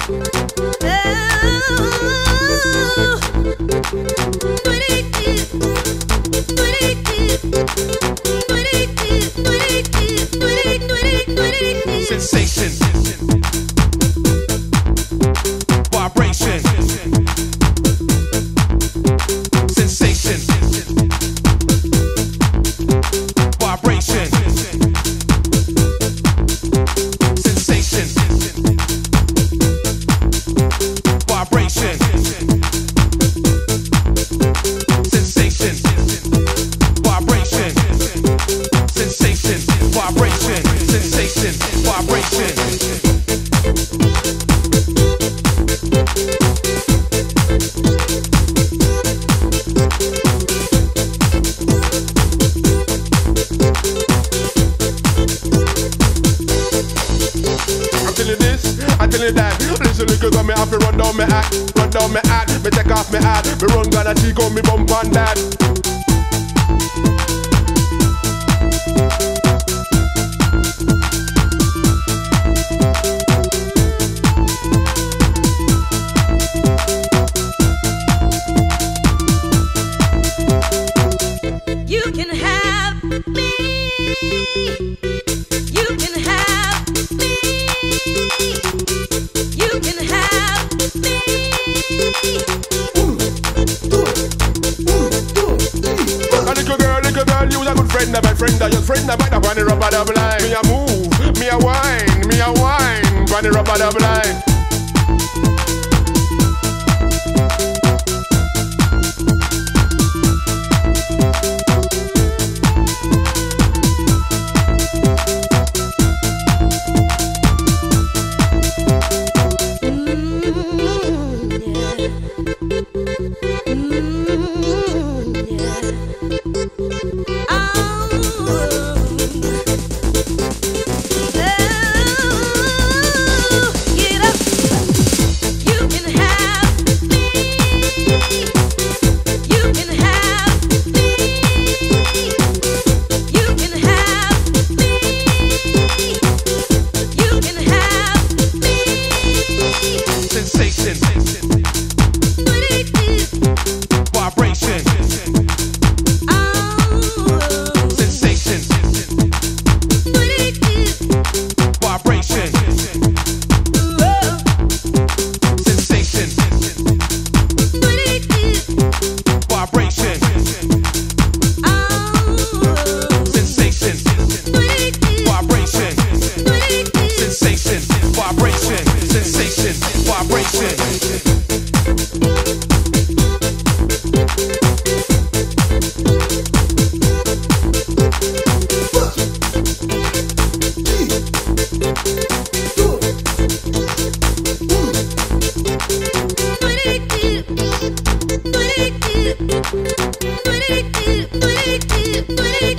Sensation, vibration, sensation, vibration, sensation, vibration, sensation, vibration, sensation, vibration, sensation, vibration. I'm telling this, I'm telling that. Listen, because I me have to run down my act, me take off my hat, me run gonna take on me bump on that. You can have me. You can have me. You can have me. A little girl, you was a good friend of my friend. Your friend about the bunny rubber double line. Me a move, me a wine, bunny rubber double line. Sensation, vibration, sensation, vibration, sensation, vibration, sensation, vibration, sensation, vibration, sensation, vibration. What it